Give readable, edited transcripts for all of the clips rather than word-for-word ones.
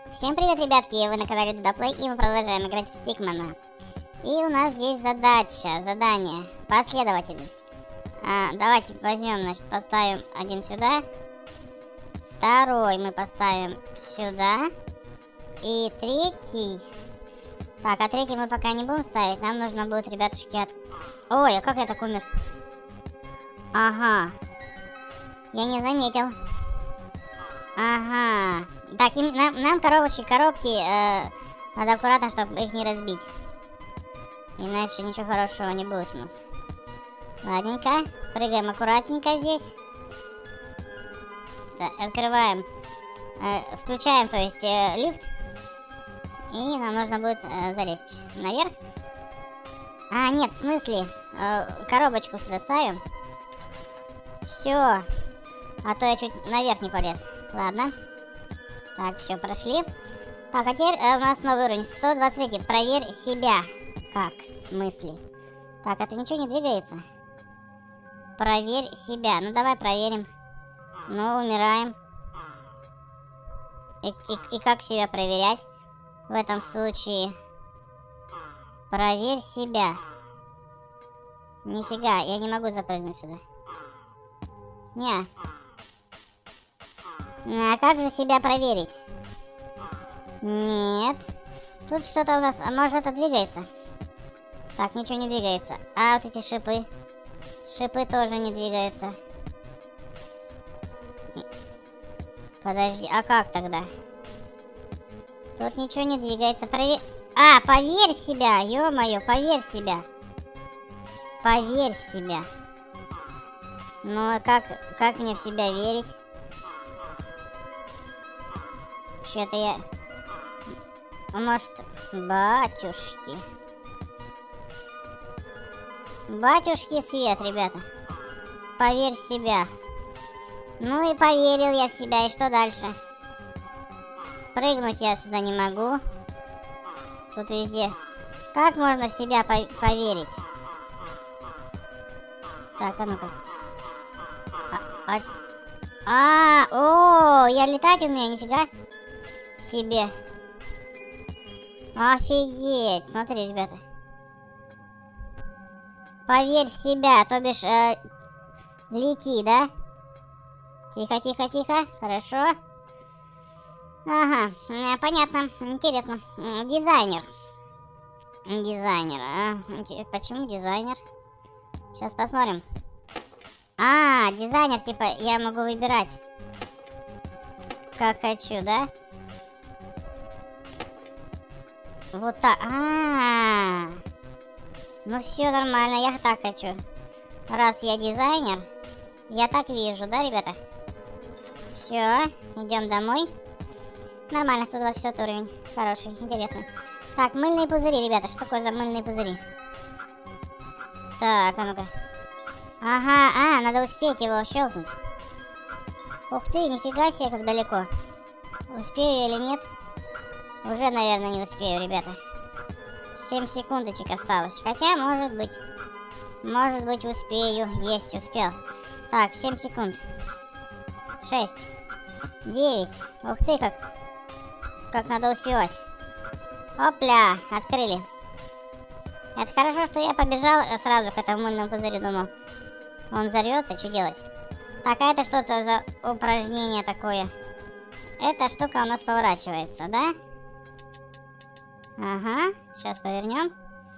Всем привет, ребятки! Вы на канале Дудаплей, и мы продолжаем играть в Стикмана. И у нас здесь задание, последовательность. Давайте возьмем, значит, поставим один сюда. Второй мы поставим сюда. И третий. Так, а третий мы пока не будем ставить. Нам нужно будет, ребятушки, Ой, а как я так умер? Ага. Я не заметил. Ага. Так, нам коробки надо аккуратно, чтобы их не разбить. Иначе ничего хорошего не будет у нас. Ладненько. Прыгаем аккуратненько здесь. Так, открываем. Включаем, то есть, лифт. И нам нужно будет залезть наверх. Нет, в смысле, коробочку сюда ставим. Все. А то я чуть наверх не полез. Ладно. Так, все, прошли. Так, а теперь у нас новый уровень. 123. Проверь себя. Как? В смысле? Так, это ничего не двигается. Проверь себя. Ну, давай проверим. Ну, умираем. И как себя проверять? В этом случае... Проверь себя. Нифига, я не могу запрыгнуть сюда. Не. А как же себя проверить? Нет. Тут что-то у нас... может, это двигается? Так, ничего не двигается. А вот эти шипы? Шипы тоже не двигаются. Подожди, а как тогда? Тут ничего не двигается. Поверь в себя! Ё-моё, поверь в себя! Поверь в себя! Ну, а как мне в себя верить? Что-то я... Может... Батюшки. Батюшки свет, ребята. Поверь в себя. Ну и поверил я в себя. И что дальше? Прыгнуть я сюда не могу. Тут везде. Как можно в себя поверить? Так, а ну-ка. Я летать умею, нифига себе. Офигеть. Смотри, ребята. Поверь в себя, то бишь лети, да? Тихо, тихо, тихо. Хорошо. Ага, понятно. Интересно. Дизайнер. Дизайнер. Почему дизайнер? Сейчас посмотрим. Дизайнер, типа, я могу выбирать, как хочу, да? Вот так. Ну все нормально, я так хочу. Раз я дизайнер, я так вижу, да, ребята? Все, идем домой. Нормально, 124 уровень. Хороший, интересно. Так, мыльные пузыри, ребята. Что такое за мыльные пузыри? Так, а ну-ка. Ага, надо успеть его щелкнуть. Ух ты, нифига себе, как далеко. Успею или нет? Уже, наверное, не успею, ребята. 7 секундочек осталось. Хотя, может быть. Может быть, успею. Есть, успел. Так, 7 секунд. 6. 9. Ух ты, как надо успевать. Опля, открыли. Это хорошо, что я побежал сразу к этому мыльному пузырю, думал. Он взорвется, что делать? Так, а это что-то за упражнение такое? Эта штука у нас поворачивается, да? Ага, сейчас повернем.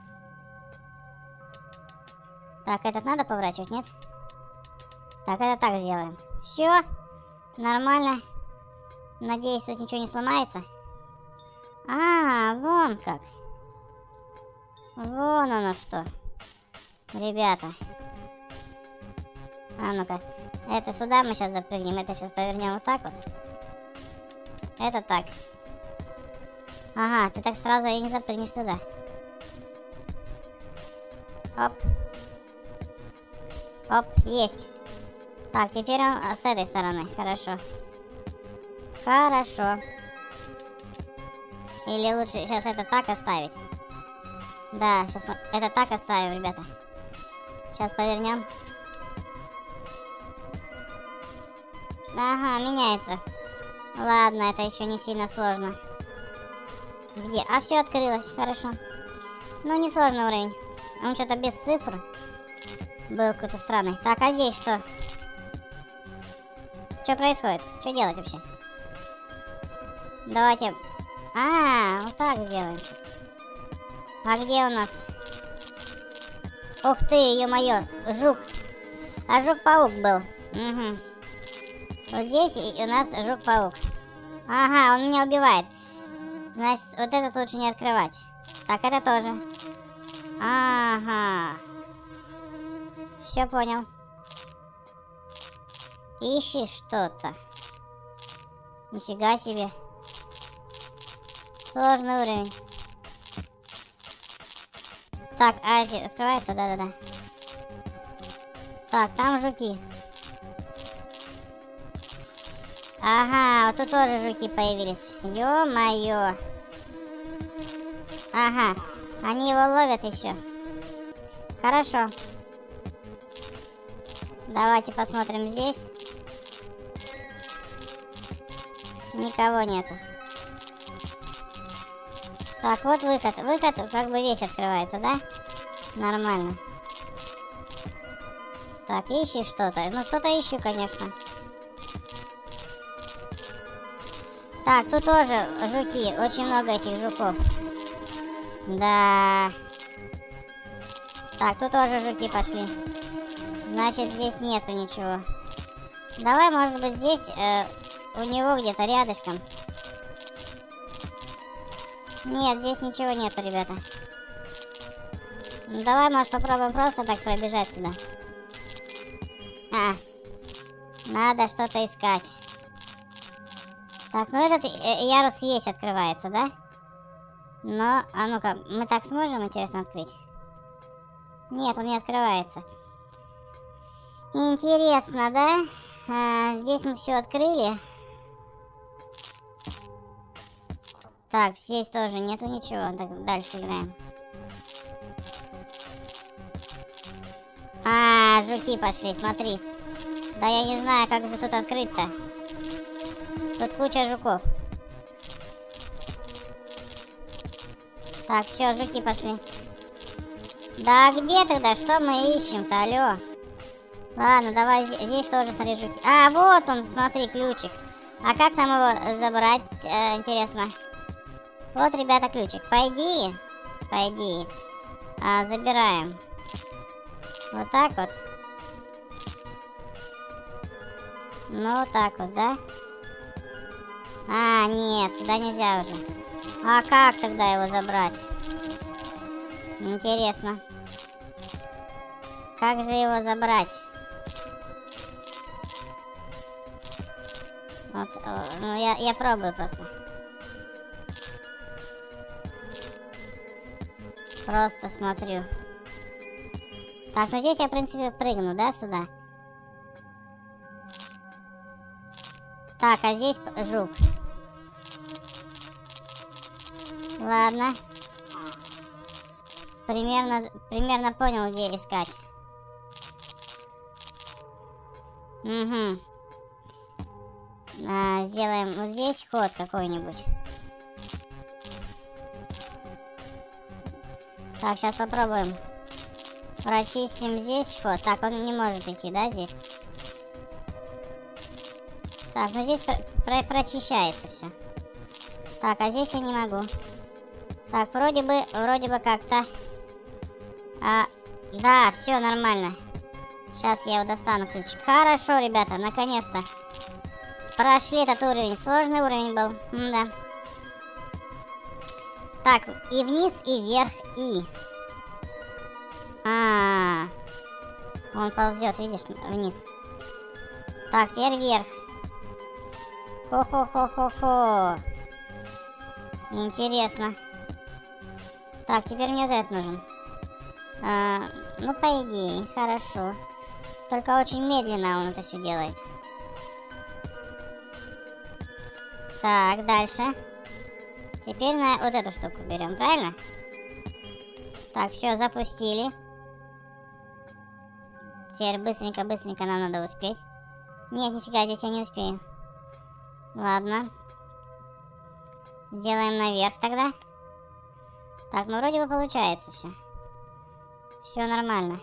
Так, этот надо поворачивать, нет? Так, это так сделаем. Все, нормально. Надеюсь, тут ничего не сломается. Вон как. Вон оно что. Ребята. Ну-ка. Это сюда мы сейчас запрыгнем. Это сейчас повернем вот так вот. Это так. Ага, ты так сразу и не запрыгнешь сюда. Оп. Оп, есть. Так, теперь он с этой стороны. Хорошо. Хорошо. Или лучше сейчас это так оставить? Да, сейчас мы это так оставим, ребята. Сейчас повернем. Ага, меняется. Ладно, это еще не сильно сложно. Где? А, все открылось, хорошо. Ну, несложный уровень. Он что-то без цифр. Был какой-то странный. Так, а здесь что? Что происходит? Что делать вообще? Давайте... А, вот так сделаем. А где у нас? Ух ты, ё-моё, жук. А жук-паук был. Угу. Вот здесь у нас жук-паук. Ага, он меня убивает. Значит, вот этот лучше не открывать. Так, это тоже. Ага. Все понял. Ищи что-то. Нифига себе. Сложный уровень. Так, а эти открываются? Да-да-да. Так, там жуки. Ага, вот тут тоже жуки появились. Ё-моё. Ага, они его ловят и все. Хорошо. Давайте посмотрим здесь. Никого нету. Так, вот выход. Выход как бы весь открывается, да? Нормально. Так, ищи что-то. Ну, что-то ищу, конечно. Так, тут тоже жуки. Очень много этих жуков. Да. Так, тут тоже жуки пошли. Значит, здесь нету ничего. Давай, может быть, здесь у него где-то рядышком. Нет, здесь ничего нету, ребята. Ну, давай, может, попробуем просто так пробежать сюда. Надо что-то искать. Так, ну этот ярус есть открывается, да? Но, а ну-ка, мы так сможем, интересно, открыть? Нет, он не открывается. Интересно, да? Здесь мы все открыли. Так, здесь тоже нету ничего. Так, дальше играем. А, жуки пошли, смотри. Да я не знаю, как же тут открыть-то. Тут куча жуков. Так, все, жуки пошли. Да где тогда? Что мы ищем-то? Алло. Ладно, давай здесь тоже, смотри, жуки. А, вот он, смотри, ключик. А как нам его забрать, интересно? Вот, ребята, ключик. Пойди. Пойди. Забираем. Вот так вот. Ну, вот так вот, да? А, нет, сюда нельзя уже. А как тогда его забрать? Интересно. Как же его забрать? Вот, ну, я пробую просто. Просто смотрю. Так, ну здесь я, в принципе, прыгну, да, сюда? Так, а здесь жук. Ладно. Примерно понял, где искать. Угу. Сделаем вот здесь ход какой-нибудь. Так, сейчас попробуем. Прочистим здесь ход. Так, он не может идти, да, здесь? Так, ну здесь прочищается все. Так, а здесь я не могу. Так, вроде бы как-то. Да, все нормально. Сейчас я его достану ключик. Хорошо, ребята, наконец-то. Прошли этот уровень. Сложный уровень был. Да. Так, и вниз, и вверх, и... Он ползет, видишь, вниз. Так, теперь вверх. Хо-хо-хо-хо-хо. Интересно. Так, теперь мне вот этот нужен. Ну, по идее, хорошо. Только очень медленно он это все делает. Так, дальше. Теперь на вот эту штуку берем, правильно? Так, все, запустили. Теперь быстренько нам надо успеть. Нет, нифига, здесь я не успею. Ладно. Сделаем наверх тогда. Так, ну вроде бы получается все. Все нормально.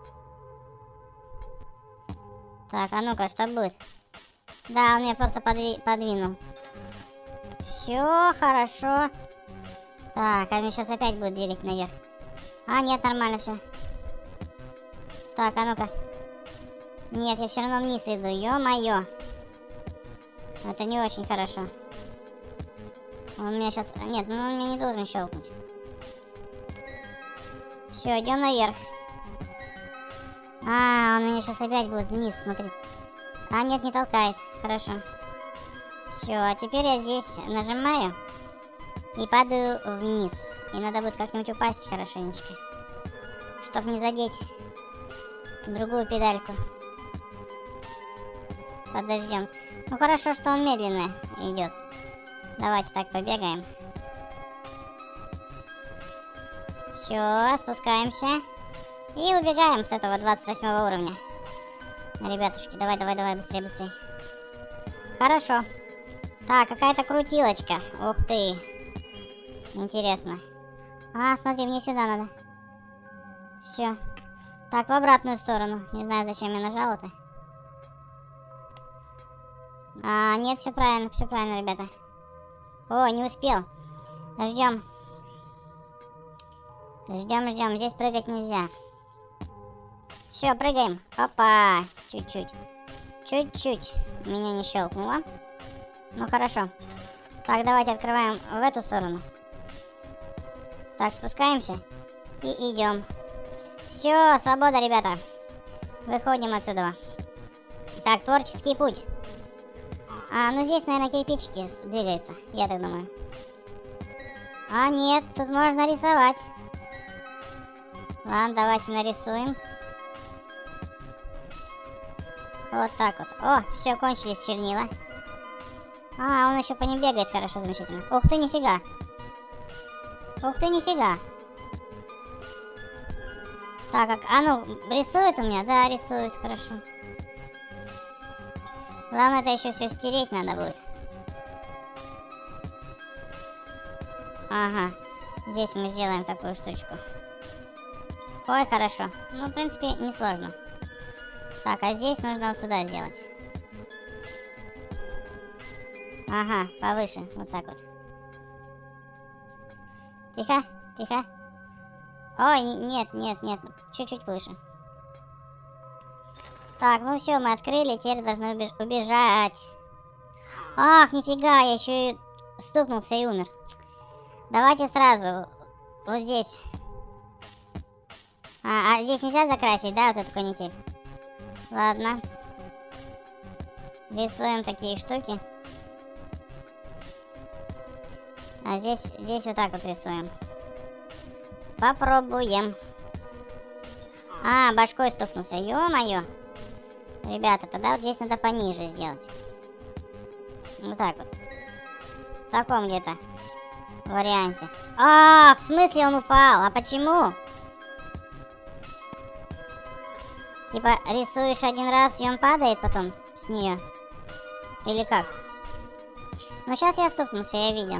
Так, а ну-ка, что будет? Да, он меня просто подвинул. Все хорошо. Так, а мне сейчас опять будет двигать наверх. А, нет, нормально все. Так, а ну-ка. Нет, я все равно вниз иду. Ё-моё. Это не очень хорошо. Он меня сейчас... Нет, ну он меня не должен щелкнуть. Все, идем наверх. А, он меня сейчас опять будет вниз, смотри. А, нет, не толкает. Хорошо. Все, а теперь я здесь нажимаю и падаю вниз. И надо будет как-нибудь упасть хорошенечко, чтобы не задеть другую педальку. Подождем. Ну хорошо, что он медленно идет. Давайте так побегаем. Все, спускаемся. И убегаем с этого 28 уровня. Ребятушки, давай, давай, давай, быстрее, быстрее. Хорошо. Так, какая-то крутилочка. Ух ты. Интересно. А, смотри, мне сюда надо. Все. Так, в обратную сторону. Не знаю, зачем я нажал это. А, нет, все правильно, ребята. О, не успел. Ждем. Ждем. Здесь прыгать нельзя. Все, прыгаем. Опа. Чуть-чуть. Чуть-чуть. Меня не щелкнуло. Ну, хорошо. Так, давайте открываем в эту сторону. Так, спускаемся. И идем. Все, свобода, ребята. Выходим отсюда. Так, творческий путь. А, ну здесь, наверное, кирпичики двигаются. Я так думаю. А, нет, тут можно рисовать. Ладно, давайте нарисуем. Вот так вот. О, все, кончились чернила. А, он еще по ним бегает хорошо, замечательно. Ух ты, нифига. Ух ты, нифига. Так, а ну, рисует у меня? Да, рисует, хорошо. Главное, это еще все стереть надо будет. Ага, здесь мы сделаем такую штучку. Ой, хорошо. Ну, в принципе, несложно. Так, а здесь нужно вот сюда сделать. Ага, повыше, вот так вот. Тихо, тихо. Ой, нет, чуть-чуть выше. Так, ну все, мы открыли, теперь должны убежать. Ах, нифига, я еще и стукнулся и умер. Давайте сразу вот здесь. А здесь нельзя закрасить, да, вот эту канитель? Ладно. Рисуем такие штуки. А здесь вот так вот рисуем. Попробуем. А, башкой стукнулся. Ё-моё. Ребята, тогда вот здесь надо пониже сделать. Вот так вот. В таком где-то варианте. А, в смысле он упал? А почему? Типа рисуешь один раз, и он падает потом с нее. Или как? Ну, сейчас я стукнулся, я видел.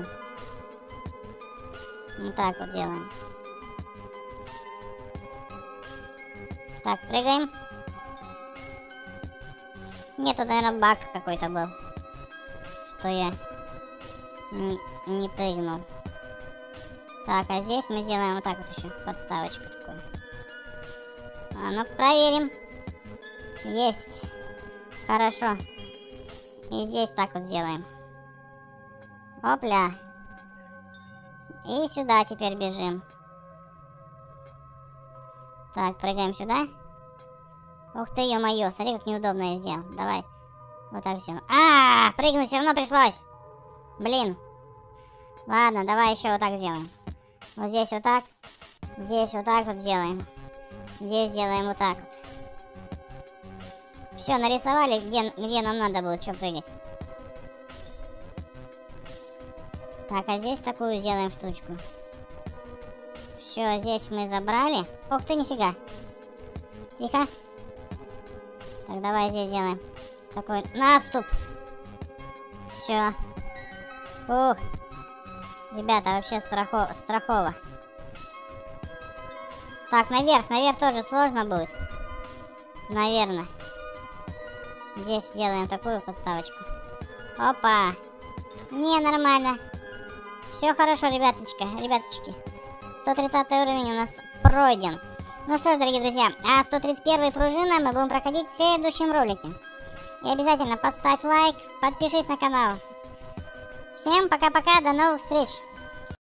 Вот так вот делаем. Так, прыгаем. Нет, тут, наверное, баг какой-то был. Что я не прыгнул. Так, а здесь мы сделаем вот так вот еще. Подставочку такую. А ну проверим. Есть. Хорошо. И здесь так вот сделаем. Опля. И сюда теперь бежим. Так, прыгаем сюда. Ух ты, ё-моё, смотри, как неудобно я сделал. Давай. Вот так сделаем. А, прыгнуть все равно пришлось. Блин. Ладно, давай еще вот так сделаем. Вот здесь вот так. Здесь вот так вот сделаем. Здесь сделаем вот так вот. Все, нарисовали, где нам надо будет, что прыгать. Так, а здесь такую сделаем штучку. Все, здесь мы забрали. Ух ты, нифига. Тихо. Так, давай здесь сделаем такой наступ. Все. Ух. Ребята, вообще страхово. Так, наверх тоже сложно будет. Наверное. Здесь сделаем такую подставочку. Опа. Не, нормально. Все хорошо, ребяточки. 130 уровень у нас пройден. Ну что ж, дорогие друзья, а 131 пружина мы будем проходить в следующем ролике. И обязательно поставь лайк, подпишись на канал. Всем пока-пока, до новых встреч.